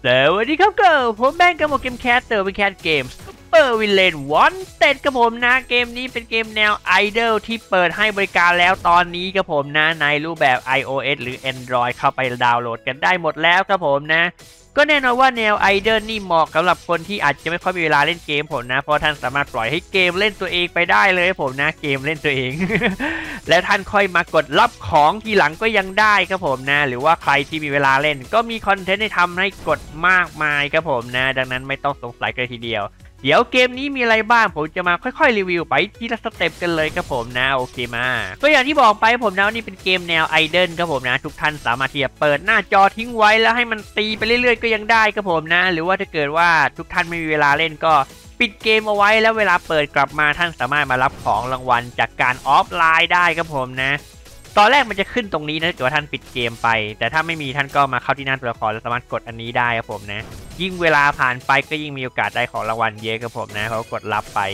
สวัสดีครับก็ผมแบงก์กับเกมแคสเตอร์เป็นแคสเกมซูเปอร์วิลเลนวันเต็ดกับผมนะเกมนี้เป็นเกมแนวไอดอลที่เปิดให้บริการแล้วตอนนี้กับผมนะในรูปแบบ iOS หรือ Android เข้าไปดาวน์โหลดกันได้หมดแล้วครับผมนะก็แน่นอนว่าแนวไอดอลนี่เหมาะสำหรับคนที่อาจจะไม่ค่อยมีเวลาเล่นเกมผมนะเพราะท่านสามารถปล่อยให้เกมเล่นตัวเองไปได้เลยผมนะเกมเล่นตัวเอง และท่านค่อยมากดรับของทีหลังก็ยังได้ครับผมนะหรือว่าใครที่มีเวลาเล่นก็มีคอนเทนต์ให้ทำให้กดมากมายครับผมนะดังนั้นไม่ต้องสงสัยกันทีเดียวเดี๋ยวเกมนี้มีอะไรบ้างผมจะมาค่อยๆรีวิวไปทีละสเต็ปกันเลยครับผมนะโอเคมาก็อย่างที่บอกไปผมนะนี่เป็นเกมแนวไอดอลครับผมนะทุกท่านสามารถที่จะเปิดหน้าจอทิ้งไว้แล้วให้มันตีไปเรื่อยๆก็ยังได้ครับผมนะหรือว่าถ้าเกิดว่าทุกท่านไม่มีเวลาเล่นก็ปิดเกมเอาไว้แล้วเวลาเปิดกลับมาท่านสามารถมารับของรางวัลจากการออฟไลน์ได้ครับผมนะตอนแรกมันจะขึ้นตรงนี้นะถ้าเกิดว่าท่านปิดเกมไปแต่ถ้าไม่มีท่านก็มาเข้าที่หน้าตัวละครแล้วสามารถกดอันนี้ได้ครับผมนะยิ่งเวลาผ่านไปก็ยิ่งมีโอกาสได้ของรางวัลเยอะครับผมนะเขากดรับไป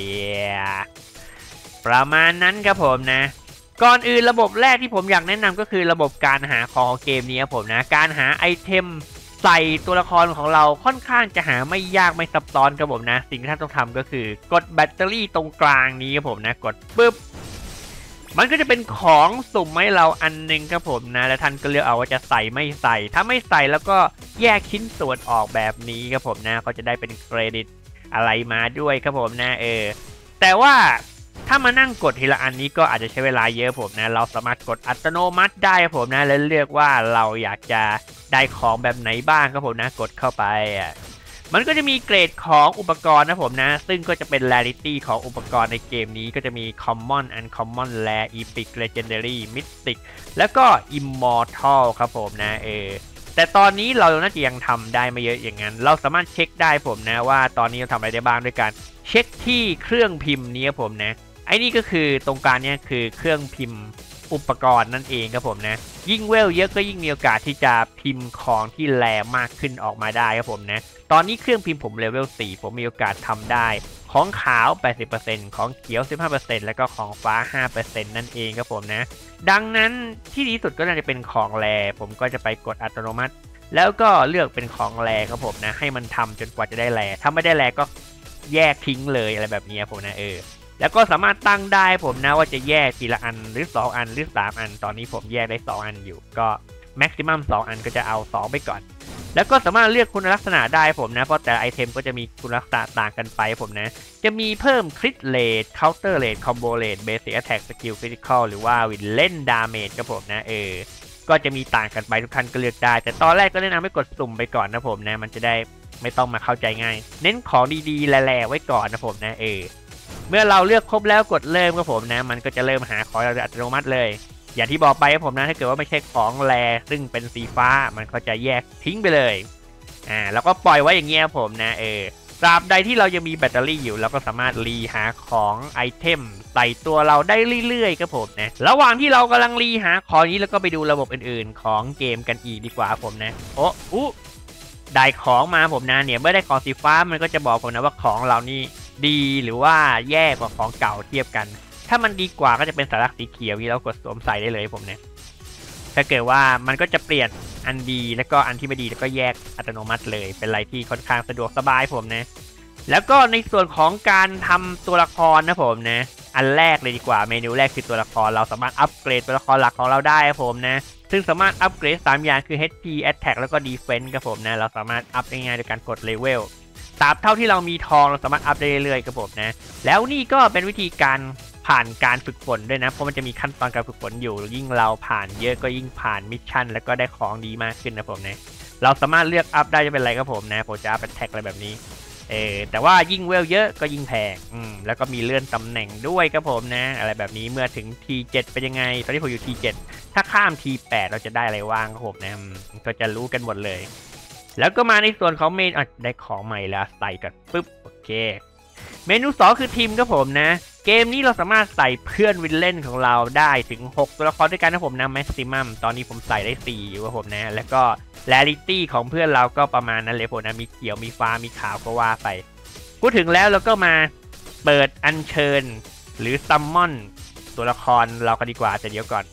ประมาณนั้นครับผมนะก่อนอื่นระบบแรกที่ผมอยากแนะนำก็คือระบบการหาของเกมนี้ครับผมนะการหาไอเทมใส่ตัวละครของเราค่อนข้างจะหาไม่ยากไม่ซับซ้อนครับผมนะสิ่งที่ท่านต้องทำก็คือกดแบตเตอรี่ตรงกลางนี้ครับผมนะกดปึ๊บมันก็จะเป็นของสุ่มให้เราอันนึงครับผมนะแล้วท่านก็เลือกเอาว่าจะใส่ไม่ใส่ถ้าไม่ใส่แล้วก็แยกชิ้นส่วนออกแบบนี้ครับผมนะก็จะได้เป็นเครดิตอะไรมาด้วยครับผมนะแต่ว่าถ้ามานั่งกดทีละอันนี้ก็อาจจะใช้เวลาเยอะผมนะเราสามารถกดอัตโนมัติได้ครับผมนะแล้วเลือกว่าเราอยากจะได้ของแบบไหนบ้างครับผมนะกดเข้าไปมันก็จะมีเกรดของอุปกรณ์นะผมนะซึ่งก็จะเป็น rarity ของอุปกรณ์ในเกมนี้ก็จะมี common uncommon rare epic legendary mythic แล้วก็ immortal ครับผมนะแต่ตอนนี้เราน่าจะยังทำได้ไม่เยอะอย่างนั้นเราสามารถเช็คได้ผมนะว่าตอนนี้เราทำอะไรได้บ้างด้วยการเช็คที่เครื่องพิมพ์นี้ผมนะไอ้นี่ก็คือตรงกลางเนี่ยคือเครื่องพิมพ์อุปกรณ์นั่นเองครับผมนะยิ่งเวลเยอะก็ยิ่งมีโอกาสที่จะพิมพ์ของที่แรงมากขึ้นออกมาได้ครับผมนะตอนนี้เครื่องพิมพ์ผมเลเวล4ผมมีโอกาสทำได้ของขาว 80% ของเขียว 15% แล้วก็ของฟ้า 5% นั่นเองครับผมนะดังนั้นที่ดีสุดก็น่าจะเป็นของแรผมก็จะไปกดอัตโนมัติแล้วก็เลือกเป็นของแรครับผมนะให้มันทำจนกว่าจะได้แรถ้าไม่ได้แรก็แยกทิ้งเลยอะไรแบบนี้ผมนะแล้วก็สามารถตั้งได้ผมนะว่าจะแยกทีละอันหรือ2อันหรือ3อันตอนนี้ผมแยกได้2อันอยู่ก็แม็กซิมัม2อันก็จะเอา2ไปก่อนแล้วก็สามารถเลือกคุณลักษณะได้ผมนะเพราะแต่ไอเทมก็จะมีคุณลักษณะต่างกันไปผมนะจะมีเพิ่มคริตเรทเคาน์เตอร์เรทคอมโบเรทเบสิกแอทแทกสกิลคริติคอลหรือว่าวินเล่นดาเมจครับผมนะก็จะมีต่างกันไปทุกท่านก็เลือกได้แต่ตอนแรกก็แนะนำให้กดสุ่มไปก่อนนะผมนะมันจะได้ไม่ต้องมาเข้าใจง่ายเน้นของดีๆแหล่ๆไว้ก่อนนะผมนะเมื่อเราเลือกครบแล้วกดเริ่มครับผมนะมันก็จะเริ่มหาของอัตโนมัติเลยอย่างที่บอกไปครับผมนะถ้าเกิดว่าไม่ใช่ของแรซึ่งเป็นสีฟ้ามันก็จะแยกทิ้งไปเลยแล้วก็ปล่อยไว้อย่างเงี้ยผมนะตราบใดที่เรายังมีแบตเตอรี่อยู่เราก็สามารถรีหาของไอเทมใส่ตัวเราได้เรื่อยๆครับผมนะระหว่างที่เรากำลังรีหาของนี้แล้วก็ไปดูระบบอื่นๆของเกมกันอีกดีกว่าผมนะได้ของมาผมนะเนี่ยเมื่อได้ของสีฟ้ามันก็จะบอกผมนะว่าของเรานี่ดีหรือว่าแย่กว่าของเก่าเทียบกันถ้ามันดีกว่าก็จะเป็นสัญลักษณ์สีเขียวนี่เรากดสวมใส่ได้เลยผมเนี่ยถ้าเกิดว่ามันก็จะเปลี่ยนอันดีแล้วก็อันที่ไม่ดีแล้วก็แยกอัตโนมัติเลยเป็นอะไรที่ค่อนข้างสะดวกสบายผมนะแล้วก็ในส่วนของการทำตัวละครนะผมนะอันแรกเลยดีกว่าเมนูแรกคือตัวละครเราสามารถอัปเกรดตัวละครหลักของเราได้ผมนะซึ่งสามารถอัปเกรด3อย่างคือ HP Attack แล้วก็ Defense ครับผมนะเราสามารถอัพได้ง่ายโดยการกดเลเวลตราบเท่าที่เรามีทองเราสามารถอัพได้เรื่อยๆครับผมนะแล้วนี่ก็เป็นวิธีการผ่านการฝึกฝนด้วยนะเพราะมันจะมีขั้นตอนการฝึกฝนอยู่ยิ่งเราผ่านเยอะก็ยิ่งผ่านมิชชั่นแล้วก็ได้ของดีมากขึ้นนะผมนะเราสามารถเลือกอัพได้จะเป็นอะไรครับผมนะผมจะอัพเป็นแท็กอะไรแบบนี้แต่ว่ายิ่งเวลเยอะก็ยิ่งแพงแล้วก็มีเลื่อนตำแหน่งด้วยครับผมนะอะไรแบบนี้เมื่อถึง T7 เป็นยังไงตอนนี้ผมอยู่ T7 ถ้าข้าม T8 เราจะได้อะไรว่างครับผมนะก็จะรู้กันหมดเลยแล้วก็มาในส่วนของเมนได้ของใหม่แล้วใส่กันปึ๊บโอเคเมนู2คือทีมครับผมนะเกมนี้เราสามารถใส่เพื่อนวินเล่นของเราได้ถึง6ตัวละครด้วยกันนะผมนะแม็กซิมัมตอนนี้ผมใส่ได้4อยู่ครับผมนะแล้วก็แรริตี้ของเพื่อนเราก็ประมาณนั้นเลยผมนะมีเขียวมีฟ้ามีขาวก็ว่าไปพูดถึงแล้วเราก็มาเปิดอัญเชิญหรือซัมมอนตัวละครเรากันดีกว่าแต่เดี๋ยวก่อน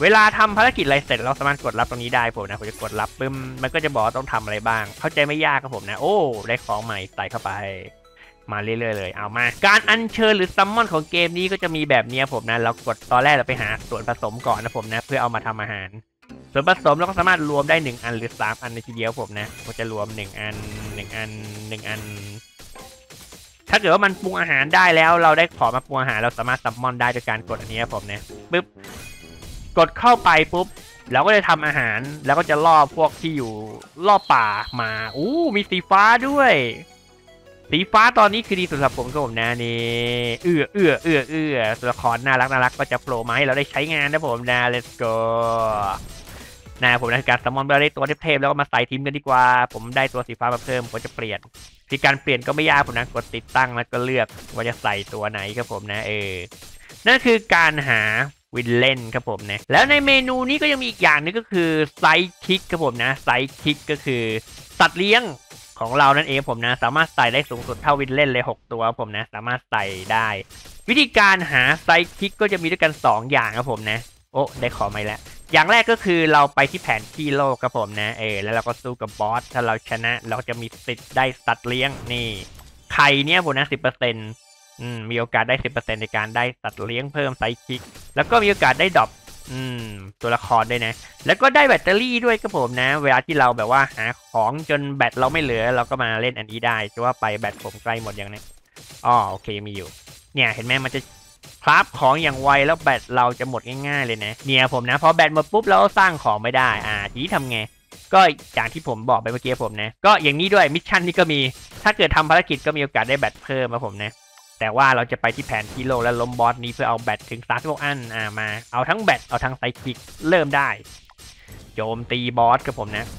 เวลาทำภารกิจอะไรเสร็จเราสามารถกดรับตรงนี้ได้ผมนะผมจะกดรับปึ้มมันก็จะบอกต้องทำอะไรบ้างเข้าใจไม่ยากครับผมนะโอ้ได้ของใหม่ใส่เข้าไปมาเรื่อยๆเลยเอามาการอัญเชิญหรือซัมมอนของเกมนี้ก็จะมีแบบนี้ผมนะเรากดตอนแรกเราไปหาส่วนผสมก่อนนะผมนะเพื่อเอามาทำอาหารส่วนผสมเราก็สามารถรวมได้1อันหรือ3อันในทีเดียวผมนะผมจะรวม1อัน1อัน1อันถ้าเกิดว่ามันปรุงอาหารได้แล้วเราได้ของมาปรุงอาหารเราสามารถซัมมอนได้โดยการกดอันนี้ผมนะปึ๊บกดเข้าไปปุ๊บเราก็จะทำอาหารแล้วก็จะล่อพวกที่อยู่ล่อป่ามามีสีฟ้าด้วยสีฟ้าตอนนี้คือดีสุดสำหรับผมครับผมนะนี่ตัวละครน่ารักก็จะโผล่มาให้เราได้ใช้งานนะผมนะ let's go นะผมในการซัมมอนได้ตัวเทพๆแล้วก็มาใส่ทีมกันดีกว่าผมได้ตัวสีฟ้ามาเพิ่มผมจะเปลี่ยนที่การเปลี่ยนก็ไม่ยากผมนะกดติดตั้งแล้วก็เลือกว่าจะใส่ตัวไหนครับผมนะนั่นคือการหาวินเล่นครับผมนะแล้วในเมนูนี้ก็ยังมีอีกอย่างนึงก็คือไซคิกครับผมนะไซคิกก็คือสัตว์เลี้ยงของเรานั่นเองผมนะสามารถใส่ได้สูงสุดเท่าวินเล่นเลย6ตัวผมนะสามารถใส่ได้วิธีการหาไซคิกก็จะมีด้วยกัน2อย่างครับผมนะโอ้ได้ขอไม่แล้วอย่างแรกก็คือเราไปที่แผนที่โลกครับผมนะแล้วเราก็สู้กับบอสถ้าเราชนะเราจะมีสิทธิ์ได้สัตว์เลี้ยงนี่ไข่เนี้ยผมนะ10%มีโอกาสได้ 10% ในการได้สัตว์เลี้ยงเพิ่มไซคิกแล้วก็มีโอกาสได้ดรอปตัวละครด้วยนะแล้วก็ได้แบตเตอรี่ด้วยครับผมนะเวลาที่เราแบบว่าหาของจนแบตเราไม่เหลือเราก็มาเล่นอันนี้ได้จะว่าไปแบตผมใกล้หมดอย่างนี้โอเคมีอยู่เนี่ยเห็นไหมมันจะคราฟของอย่างไวแล้วแบตเราจะหมดง่ายๆเลยนะเนี่ยผมนะพอแบตหมดปุ๊บเราสร้างของไม่ได้ทีนี้ทำไงก็อย่างที่ผมบอกไปเมื่อกี้ผมนะก็อย่างนี้ด้วยมิชชั่นนี้ก็มีถ้าเกิดทำภารกิจก็มีโอกาสได้แบตเพิ่มมาผมนะแต่ว่าเราจะไปที่แผนที่โลกและล้มบอสนี้เพื่อเอาแบตถึง36อันมาเอาทั้งแบตเอาทั้งไซคิกเริ่มได้โจมตีบอสกับผมนะ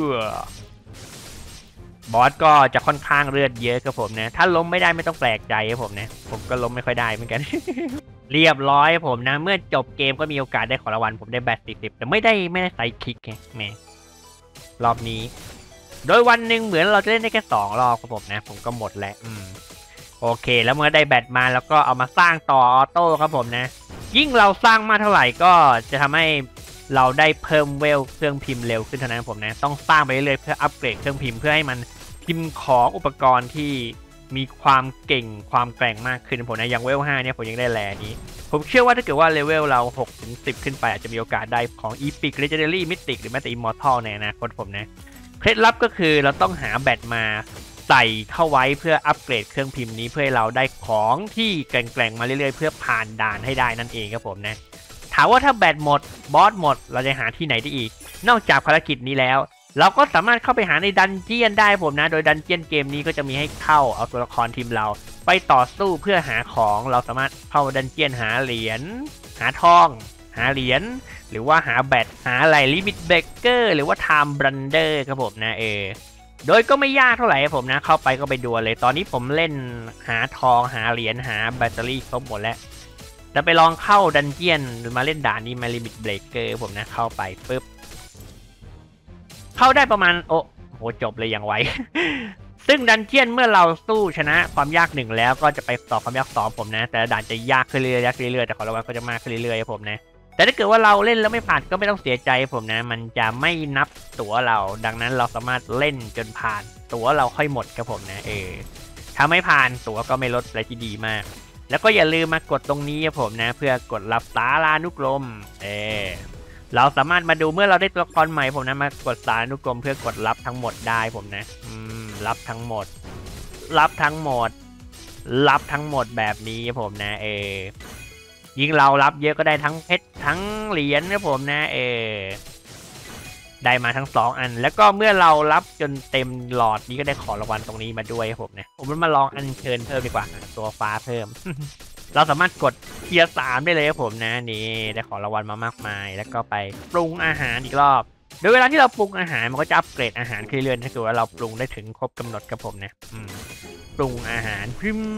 บอสก็จะค่อนข้างเลือดเยอะกับผมนะถ้าล้มไม่ได้ไม่ต้องแปลกใจครับผมนะผมก็ล้มไม่ค่อยได้เหมือนกัน เรียบร้อยผมนะเมื่อจบเกมก็มีโอกาสได้ของรางวัลผมได้แบต40แต่ไม่ได้ไซคิกไงแม่รอบนี้โดยวันหนึ่งเหมือนเราจะเล่นได้แค่2 รอบครับผมนะผมก็หมดแล้วโอเคแล้วเมื่อได้แบตมาแล้วก็เอามาสร้างต่อออโต้ครับผมนะยิ่งเราสร้างมากเท่าไหร่ก็จะทำให้เราได้เพิ่มเวลเครื่องพิมพ์เร็วขึ้นเท่านั้นผมนะต้องสร้างไปเรื่อยๆเพื่ออัปเกรดเครื่องพิมพ์เพื่อให้มันพิมพ์ของอุปกรณ์ที่มีความเก่งความแกร่งมากขึ้นผมนะอย่างเวล5เนี่ยผมยังได้แลนี้ผมเชื่อว่าถ้าเกิดว่าเลเวลเรา6 ถึง 10ขึ้นไปอาจจะมีโอกาสได้ของ Epic Legendary Mythic หรือแม้แต่ Immortal ในอนาคตผมนะเคล็ดลับก็คือเราต้องหาแบตมาใส่เข้าไว้เพื่ออัปเกรดเครื่องพิมพ์นี้เพื่อให้เราได้ของที่แกร่งๆมาเรื่อยๆเพื่อผ่านด่านให้ได้นั่นเองครับผมนะถามว่าถ้าแบตหมดบอสหมดเราจะหาที่ไหนได้อีกนอกจากภารกิจนี้แล้วเราก็สามารถเข้าไปหาในดันเจียนได้ผมนะโดยดันเจียนเกมนี้ก็จะมีให้เข้าเอาตัวละครทีมเราไปต่อสู้เพื่อหาของเราสามารถเข้าดันเจียนหาเหรียญหาทองหาเหรียญหรือว่าหาแบตหาอะไรลิมิตเบรกเกอร์หรือว่าไทม์บรันเดอร์ครับผมนะโดยก็ไม่ยากเท่าไหร่ผมนะเข้าไปก็ไปดูเลยตอนนี้ผมเล่นหาทองหาเหรียญหาแบตเตอรี่ครบหมดแล้วแต่ไปลองเข้าดันเจียนมาเล่นด่านนี้มาลิมิตเบรกเกอร์ผมนะเข้าไปปุ๊บเข้าได้ประมาณโอ้โหจบเลยอย่างไว ซึ่งดันเจียนเมื่อเราสู้ชนะความยาก1แล้วก็จะไปต่อความยาก2ผมนะแต่ด่านจะยากขึ้นเรื่อยๆแต่ของรางวัลก็จะมากขึ้นเรื่อยๆผมนะแต่ถ้าเกิดว่าเราเล่นแล้วไม่ผ่านก็ไม่ต้องเสียใจผมนะมันจะไม่นับตั๋วเราดังนั้นเราสามารถเล่นจนผ่านตั๋วเราค่อยหมดครับผมนะถ้าไม่ผ่านตั๋วก็ไม่ลดอะไรที่ดีมากแล้วก็อย่าลืมมากดตรงนี้ครับผมนะเพื่อกดรับสารานุกรมเราสามารถมาดูเมื่อเราได้ตัวละครใหม่ผมนะมากดสารานุกรมเพื่อกดรับทั้งหมดได้ผมนะรับทั้งหมดรับทั้งหมดรับทั้งหมดแบบนี้ผมนะยิ่งเรารับเยอะก็ได้ทั้งเพชรทั้งเหรียญนะผมนะได้มาทั้ง2อันแล้วก็เมื่อเรารับจนเต็มหลอดนี้ก็ได้ของรางวัลตรงนี้มาด้วยครับผมนะผมมาลองอัญเชิญเพิ่มดีกว่าตัวฟ้าเพิ่ม เราสามารถกดเทียร์3ได้เลยครับผมนะนี่ได้ของรางวัลมามากมายแล้วก็ไปปรุงอาหารอีกรอบโดยเวลาที่เราปรุงอาหารมันก็จะอัปเกรดอาหารขึ้นเรื่อยๆถ้าเกิดว่าเราปรุงได้ถึงครบกำหนดครับผมนะปรุงอาหารพิม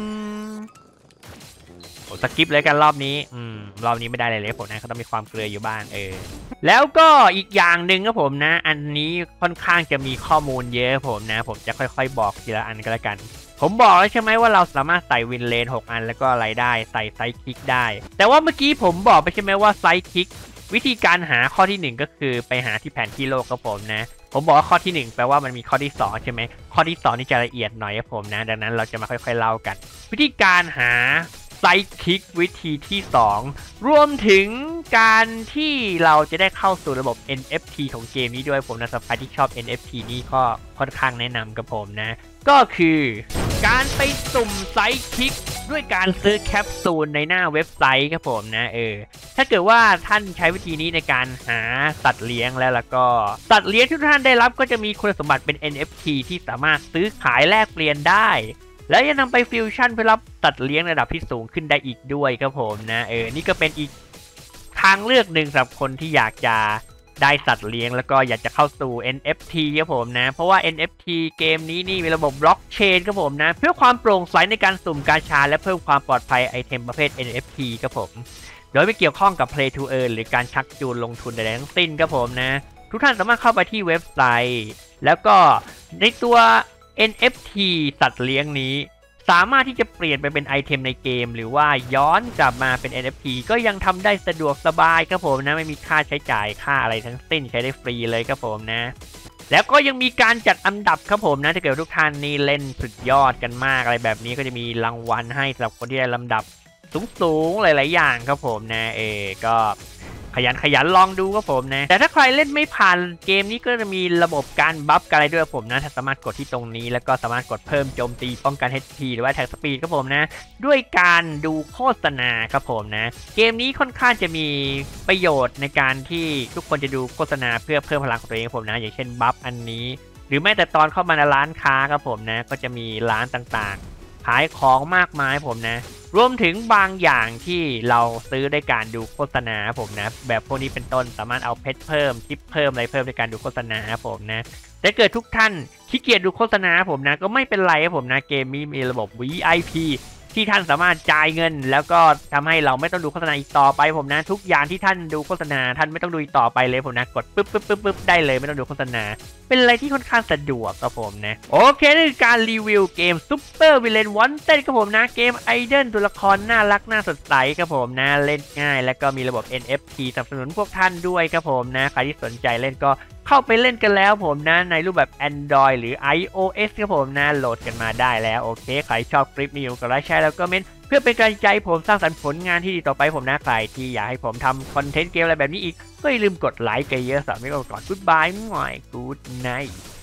สกิปเลยกันรอบนี้รอบนี้ไม่ได้เลยผมนะเขาต้องมีความเกลืออยู่บ้างแล้วก็อีกอย่างหนึ่งครับผมนะอันนี้ค่อนข้างจะมีข้อมูลเยอะผมนะผมจะค่อยๆบอกทีละอันก็แล้วกันผมบอกแล้วใช่ไหมว่าเราสามารถใส่วินเลน6อันแล้วก็อะไรได้ใส่ไซคิกได้แต่ว่าเมื่อกี้ผมบอกไปใช่ไหมว่าไซคิกวิธีการหาข้อที่1ก็คือไปหาที่แผนที่โลกครับผมนะผมบอกว่าข้อที่1แปลว่ามันมีข้อที่2ใช่ไหมข้อที่2นี่จะละเอียดหน่อยครับผมนะดังนั้นเราจะมาค่อยๆเล่ากันวิธีการหาไซคลิกวิธีที่2รวมถึงการที่เราจะได้เข้าสู่ระบบ NFT ของเกมนี้ด้วยผมนะสำหรับใครที่ชอบ NFT นี่ก็ค่อนข้างแนะนำกับผมนะก็คือการไปสุ่มไซคลิกด้วยการซื้อแคปซูลในหน้าเว็บไซต์ครับผมนะถ้าเกิดว่าท่านใช้วิธีนี้ในการหาสัตว์เลี้ยงแล้วก็สัตว์เลี้ยงที่ท่านได้รับก็จะมีคุณสมบัติเป็น NFT ที่สามารถซื้อขายแลกเปลี่ยนได้และยังนำไปฟิวชั่นเพื่อรับสัตว์เลี้ยงระดับที่สูงขึ้นได้อีกด้วยครับผมนะนี่ก็เป็นอีกทางเลือกหนึ่งสำหรับคนที่อยากจะได้สัตว์เลี้ยงแล้วก็อยากจะเข้าสู่ NFT ครับผมนะเพราะว่า NFT เกมนี้นี่มีระบบบล็อกเชนครับผมนะเพื่อความโปร่งใสในการสุ่มกาชาและเพิ่มความปลอดภัยไอเทมประเภท NFT ครับผมโดยไม่เกี่ยวข้องกับ Play to Earn หรือการชักจูงลงทุนใดๆทั้งสิ้นครับผมนะทุกท่านสามารถเข้าไปที่เว็บไซต์แล้วก็ในตัว NFT สัตว์เลี้ยงนี้สามารถที่จะเปลี่ยนไปเป็นไอเทมในเกมหรือว่าย้อนกลับมาเป็น NFT ก็ยังทำได้สะดวกสบายครับผมนะไม่มีค่าใช้จ่ายค่าอะไรทั้งสิ้นใช้ได้ฟรีเลยครับผมนะแล้วก็ยังมีการจัดอันดับครับผมนะถ้าเกิดทุกท่านนี่เล่นสุดยอดกันมากอะไรแบบนี้ก็จะมีรางวัลให้สำหรับคนที่ได้ลำดับสูงๆหลายๆอย่างครับผมนะก็ขยันลองดูครับผมนะแต่ถ้าใครเล่นไม่ผ่านเกมนี้ก็จะมีระบบการบัฟกันอะไรด้วยผมนะถ้าสามารถกดที่ตรงนี้แล้วก็สามารถกดเพิ่มโจมตีป้องกัน HP หรือว่าแท็กสปีดครับผมนะด้วยการดูโฆษณาครับผมนะเกมนี้ค่อนข้างจะมีประโยชน์ในการที่ทุกคนจะดูโฆษณาเพื่อเพิ่มพลังของตัวเองครับผมนะอย่างเช่นบัฟอันนี้หรือแม้แต่ตอนเข้ามาในร้านค้าครับผมนะก็จะมีร้านต่างๆขายของมากมายผมนะรวมถึงบางอย่างที่เราซื้อได้การดูโฆษณาผมนะแบบพวกนี้เป็นต้นสามารถเอาเพชรเพิ่มชิปเพิ่มอะไรเพิ่มในการดูโฆษณาผมนะแต่เกิดทุกท่านขี้เกียจดูโฆษณาผมนะก็ไม่เป็นไรครับผมนะเกมนี้มีระบบ VIP ที่ท่านสามารถจ่ายเงินแล้วก็ทำให้เราไม่ต้องดูโฆษณาอีกต่อไปผมนะทุกอย่างที่ท่านดูโฆษณาท่านไม่ต้องดูอีกต่อไปเลยผมนะกดปึ๊บได้เลยไม่ต้องดูโฆษณาเป็นอะไรที่ค่อนข้างสะดวกครับผมนะโอเคนี่คือการรีวิวเกม Super Villain Wanted ครับผมนะเกมไอดอลตัวละครน่ารักน่าสดใสครับผมนะเล่นง่ายแล้วก็มีระบบ NFT สนับสนุนพวกท่านด้วยครับผมนะใครที่สนใจเล่นก็เข้าไปเล่นกันแล้วผมนะในรูปแบบ Android หรือ iOS ครับผมนะโหลดกันมาได้แล้วโอเคใครชอบคลิปนี้ก็ไลค์แชร์แล้วก็เมนเพื่อเป็นกำลังใจผมสร้างสรรค์ผลงานที่ดีต่อไปผมนะใครที่อยากให้ผมทำคอนเทนต์เกมอะไรแบบนี้อีกก็อย่าลืมกดไลค์กันเยอะสำหรับวันนี้ก็ก่อน Goodbye หน่อย Good night